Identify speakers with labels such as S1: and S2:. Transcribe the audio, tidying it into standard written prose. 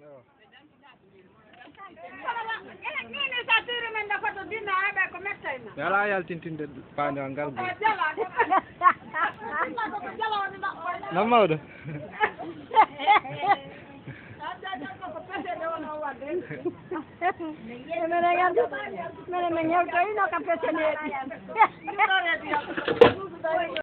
S1: Joo.
S2: Niin saa tyyrymentä koto dinaa äbä ko mettäinä.
S1: Älä ajaltin tinte painoan kalbu.
S2: Jalan. Jalan niin
S1: No maudu.
S2: Menemme ngeuta ino ka peseneet.